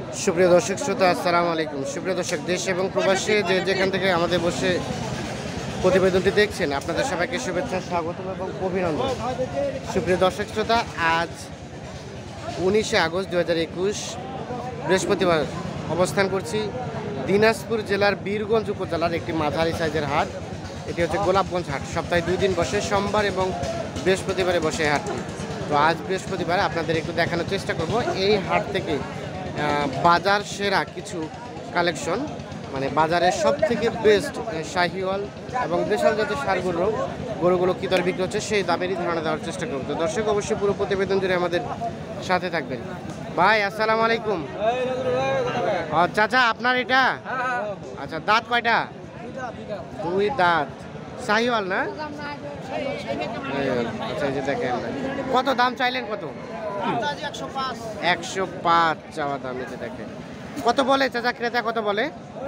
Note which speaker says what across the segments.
Speaker 1: সুপ্রিয় দর্শক শ্রোতা, আসসালামু আলাইকুম। সুপ্রিয় দর্শক, দেশ এবং প্রবাসী যেখান থেকে আমাদের বসে প্রতিবেদনটি দেখছেন, আপনাদের সবাইকে শুভেচ্ছা, স্বাগতম এবং অভিনন্দন। সুপ্রিয় দর্শক শ্রোতা, আজ 19শে আগস্ট 2021 বৃহস্পতিবার অবস্থান করছি দিনাজপুর জেলার বীরগঞ্জ উপজেলার একটি মাঝারি সাইজের হাট। এটি হচ্ছে গোলাপগঞ্জ হাট। সপ্তাহে 2 দিন বসে, সোমবার এবং বৃহস্পতিবারে বসে হাটটি। তো আজ বৃহস্পতিবার আপনাদের একটু দেখানোর চেষ্টা করব এই হাট থেকে বাজার সেরা কিছু কালেকশন, মানে বাজারের সব থেকে বেস্ট শাহিওয়াল এবং দেশাল জাতের গরুগুলো কী দরে বিক্রি হচ্ছে সেই দামেরই ধারণা দেওয়ার চেষ্টা করব। তো দর্শক, অবশ্যই পুরো প্রতিবেদন জুড়ে আমাদের সাথে থাকবেন। ভাই আসসালামু আলাইকুম। চাচা, আপনার এটা? আচ্ছা, দাঁত কয়টা? 2 দাঁত। শাহিওয়াল না? আচ্ছা, এই যে দেখেন, কত দাম চাইলেন? কত? 105 চাওয়া দাম। এই যে দেখেন, কত বলে চাচা ক্রেতা? কত বলে?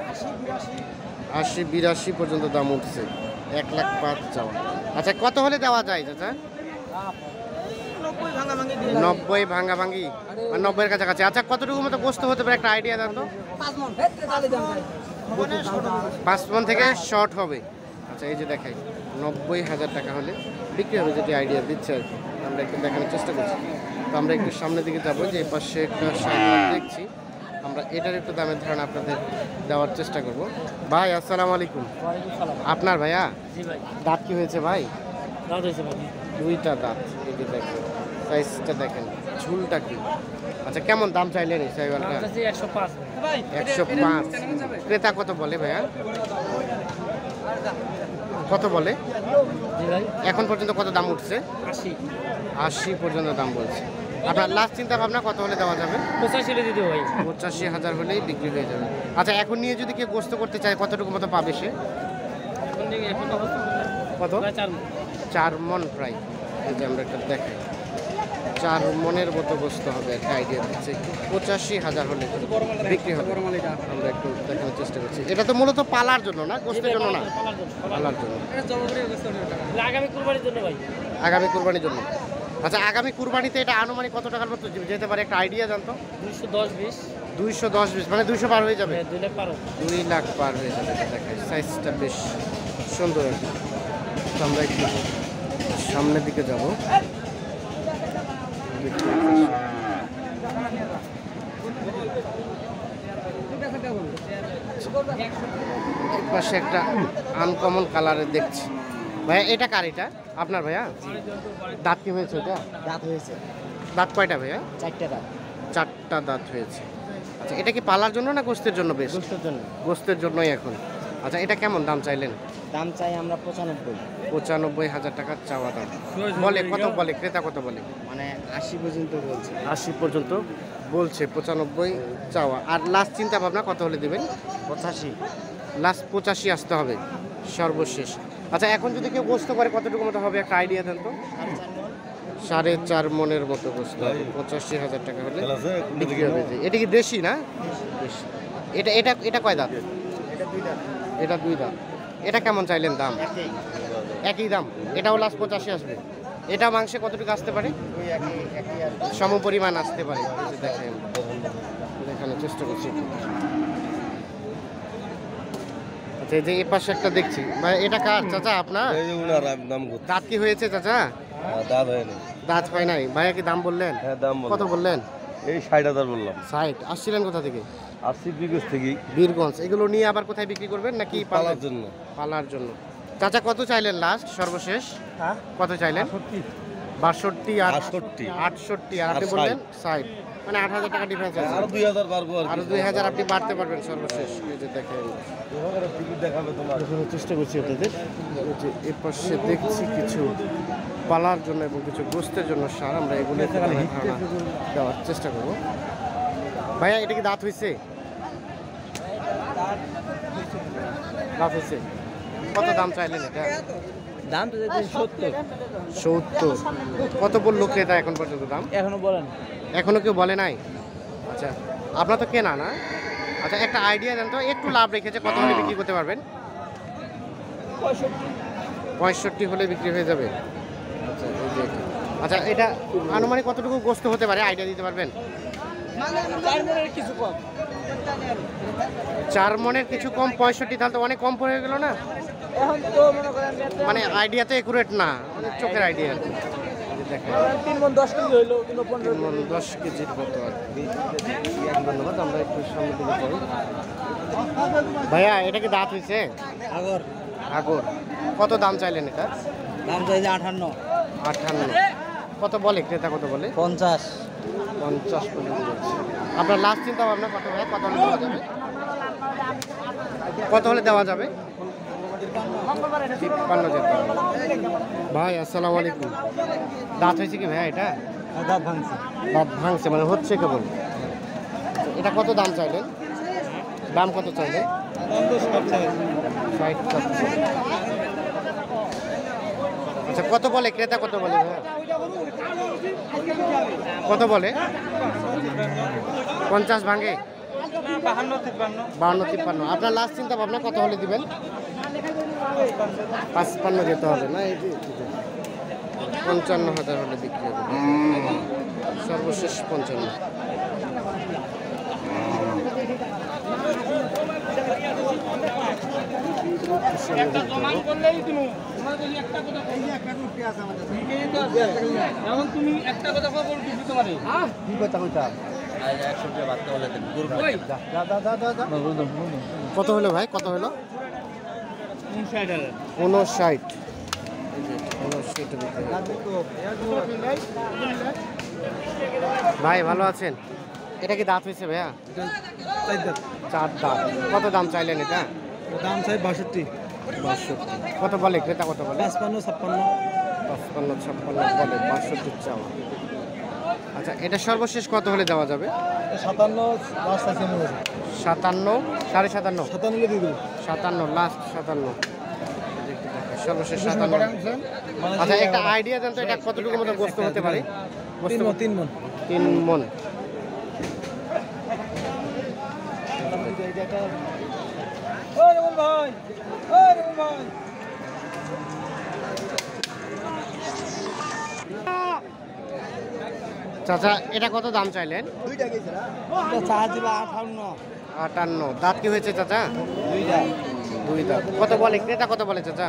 Speaker 1: 80-82 পর্যন্ত দাম উঠছে। 1,05,000 চাওয়া। আচ্ছা, কত হলে দেওয়া যায় চাচা? 90 ভাঙ্গাভাঙ্গি, 90-এর কাছাকাছি। আচ্ছা, কতটুকু মতো গোস্ত হতে পারে একটা আইডিয়া দেন তো? 5 মণ থেকে শর্ট হবে। আচ্ছা, এই যে দেখাই, 90,000 টাকা হলে বিক্রি হবে, যেটি আইডিয়া দিচ্ছে আর কি। আমরা একটু দেখানোর চেষ্টা করছি। তো আমরা একটু সামনের দিকে যাবো, যে পাশে একটা শাহিওয়াল দেখছি, আমরা এটার একটু দামের ধারণা আপনাদের দেওয়ার চেষ্টা করব। ভাই আসসালামু আলাইকুম। আপনার ভাইয়া? দাঁত কি হয়েছে ভাই?
Speaker 2: দাঁত হয়েছে ভাই,
Speaker 1: 2টা দাঁত। এই যে দেখেন, সাইজটা দেখেন, ঝুলটা কি। আচ্ছা, কেমন দাম চাইলেন এই শাহিওয়ালটা? 105। ক্রেতা কত বলে ভাইয়া? কত বলে এখন পর্যন্ত? কত দাম উঠছে? 80 পর্যন্ত দাম বলছে। আপনার লাস্ট চিন্তা ভাবনা কত হলে দেওয়া যাবে? 85,000 হলেই বিক্রি হয়ে যাবে। আচ্ছা, এখন নিয়ে যদি কেউ গোস্ত করতে চায়, কতটুকু মতো পাবে সে? কত? 4 মণ প্রায়। এই যে আমরা একটা দেখাই, 4 মণের মতো গোস্ত হবে একটা আইডিয়া দিচ্ছে। 85,000 হলে বিক্রি হবে। আমরা একটু দেখানোর চেষ্টা করছি। এটা তো মূলত পালার জন্য না, গোস্তের জন্য না? পালার জন্য,
Speaker 2: আগামী কুরবানির জন্য ভাই।
Speaker 1: আগামী কুরবানির জন্য। আচ্ছা, আগামী কুরবানিতে এটা আনুমানিক কত টাকার মতো যেতে পারে একটা আইডিয়া জানতো? 210-20 মানে 200 পার হয়ে যাবে। 2 লাখ পার হয়ে যাবে। দেখাই, সাইজটা বেশ সুন্দর আর কি। তো আমরা একটু সামনের দিকে যাব। পাশে একটা আনকমন কালারের দেখছি। ভাইয়া, এটা কার? এটা আপনার ভাইয়া? দাঁত কি হয়েছে? ওটা
Speaker 2: দাঁত হয়েছে।
Speaker 1: দাঁত কয়টা ভাইয়া?
Speaker 2: 4টা দাঁত।
Speaker 1: 4টা দাঁত হয়েছে। আচ্ছা, এটা কি পালার জন্য না গোস্তের জন্য? বেশ
Speaker 2: গোস্তের জন্য।
Speaker 1: গোস্তের জন্যই এখন। আচ্ছা, এটা কেমন দাম চাইলেন?
Speaker 2: দাম চাই আমরা 95।
Speaker 1: 95,000 টাকা চাওয়া দাম বলে। কত বলে ক্রেতা? কত বলে?
Speaker 2: মানে 80 পর্যন্ত বলছে।
Speaker 1: 80 পর্যন্ত বলছে, 95 চাওয়া। আর লাস্ট চিন্তা ভাবনা কত হলে দেবেন?
Speaker 2: 85।
Speaker 1: লাস্ট 85 আসতে হবে সর্বশেষ। আচ্ছা, এখন যদি কেউ গোস্ত করে কতটুকু মতো হবে একটা আইডিয়া দেন তো? 4.5 মণের মতো গোস্ত হবে। 85,000 টাকা হলে বিক্রি হবে। এটা কি দেশি না? দেশি। এটা এটা এটা কয় দাঁত?
Speaker 2: এটা 2 দাঁত।
Speaker 1: এটা 2 দাঁত। এটা কেমন চাইলেন দাম? একই দাম। এটাও লাস্ট 85 আসবে। এটা মাংসে কতটুকু আসতে পারে? সম পরিমাণ আসতে পারে। দেখেন, দেখানোর চেষ্টা করছি। আচ্ছা, এই যে এই পাশে একটা দেখছি, এটা কার চাচা? আপনার? দাঁত কি হয়েছে চাচা? দাঁত হয় নাই। ভাইয়া কি দাম বললেন? কত বললেন?
Speaker 3: এই 60,000 বললাম।
Speaker 1: 60। আসছিলেন কোথা থেকে?
Speaker 3: আসছি বীরগঞ্জ থেকে।
Speaker 1: বীরগঞ্জ। এগুলো নিয়ে আবার কোথায় বিক্রি করবেন নাকি
Speaker 3: পালার জন্য?
Speaker 1: পালার জন্য। চাচা, কত চাইলেন লাস্ট সর্বশেষ? কত চাইলেন? 62 আর 68। আর আপনি বললেন 60, মানে 8,000 টাকা ডিফারেন্স আছে।
Speaker 3: আরো 2,000 পারবো।
Speaker 1: আরো 2,000 আপনি বাড়তে পারবেন সর্বশেষ। এই যে দেখেন,
Speaker 3: টিকিট দেখাবে তোমার।
Speaker 1: দেখানোর চেষ্টা করছি আপনাদের। এই যে এর পাশে দেখছি কিছু পালার জন্য এবং কিছু গোস্তের জন্য সার। আমরা এগুলো দেওয়ার চেষ্টা করব। ভাইয়া, এটা কি দাঁত হয়েছে? দাঁত হয়েছে। কত দাম চাইলেন এটা?
Speaker 2: দাম তো
Speaker 1: 70। কত বললো ক্রেতা এখন পর্যন্ত দাম?
Speaker 2: এখনো বলেন।
Speaker 1: এখনো কেউ বলে নাই? আচ্ছা, আপনার তো কেনা না? আচ্ছা, একটা আইডিয়া দেন তো, একটু লাভ রেখেছে, কত হলে বিক্রি করতে পারবেন? 65 হলে বিক্রি হয়ে যাবে। আচ্ছা, এই যে আচ্ছা, এটা আনুমানিক কতটুকু গোস্ত হতে পারে আইডিয়া দিতে পারবেন?
Speaker 2: কিছু কম
Speaker 1: 4 মনের কিছু কম 65, তাহলে তো অনেক কম পড়ে গেল না।
Speaker 2: এখন তো মনে করেন
Speaker 1: মানে আইডিয়া তো একুরেট না, মানে চোখের আইডিয়া আর কি। এই যে দেখেন
Speaker 2: 3 মন 10 কেজি হইলো কিন্তু 15
Speaker 1: মন 10 কেজির মতো আর কি। ধন্যবাদ, আমরা একটু সামনে দিকে যাই। ভাইয়া এটা কি দাঁত হয়েছে?
Speaker 2: আগর
Speaker 1: আগর কত দাম চাইলেন এটা?
Speaker 2: দাম চাইছে 58
Speaker 1: 58। কত বলে ক্রেতা, কত বলে?
Speaker 2: 50
Speaker 1: 50 পর্যন্ত বলছে। আপনার লাস্ট চিন্তা ভাবনা কত ভাই, কত হলে দেওয়া যাবে? কত হলে দেওয়া যাবে? 53 যেতে হবে। ভাই আসসালামু আলাইকুম। দাঁত হয়েছে কি ভাইয়া এটা?
Speaker 2: দাঁত ভাঙছে
Speaker 1: দাঁত ভাঙছে মানে হচ্ছে কেবল। এটা কত দাম চাইলেন? দাম কত চাইলেন?
Speaker 2: দাম তো 60 চাই
Speaker 1: 60 চাচ্ছে। আচ্ছা কত বলে ক্রেতা, কত বলে ভাইয়া? কত বলে? 50 ভাঙে? 52-53। আপনার লাস্ট চিন্তা ভাবনা কত হলে দিবেন? 55 যেতে হবে না? এই যে 55,000 হলে বিক্রি হবে, সর্বশেষ 55।
Speaker 2: এখন তুমি একটা কথা বলবি তোমারে কি কথা কইতা
Speaker 1: কত হলো ভাই, কত হলো? 59। এই যে 59 ভাই ভালো আছেন? এটা কি দাঁত হয়েছে ভাইয়া? 4 দাঁত। কত দাম চাইলেন এটা?
Speaker 2: দাম চাই 62
Speaker 1: কত বলে ক্রেতা, কত বলে?
Speaker 2: 55 56
Speaker 1: 55-56 বলে, 62 চাওয়া। আচ্ছা এটা সর্বশেষ কত হলে দেওয়া যাবে?
Speaker 2: 57 লাস্ট আছে মনে
Speaker 1: 57, 57.5।
Speaker 2: 57 দিয়ে দিবি
Speaker 1: 57 লাস্ট 57। সর্বশেষ 57। আচ্ছা একটা আইডিয়া দেন তো, এটা কতটুকু মতো গোস্ত হতে পারে?
Speaker 2: 3 মন
Speaker 1: 3 মন। চাচা এটা কত দাম চাইলেন?
Speaker 2: দুইটা গেছে না চার্জ দিবা 58
Speaker 1: 58। দাঁত কি হয়েছে চাচা?
Speaker 2: দুইটা
Speaker 1: 2 দাঁত। কত বলে ক্রেতা, কত বলে চাচা?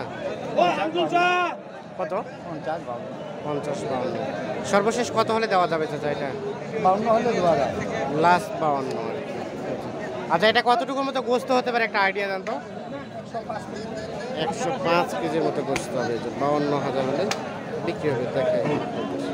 Speaker 1: কত? 50-52। সর্বশেষ কত হলে দেওয়া যাবে চাচা এটা?
Speaker 2: 52 হলে দেওয়া যায়
Speaker 1: লাস্ট 52 আর কি। আচ্ছা এটা কতটুকুর মতো গোস্ত হতে পারে, একটা আইডিয়া দেন তো? 105 কেজির মতো গোস্ত হবে। 52,000 হলে বিক্রি হবে। দেখে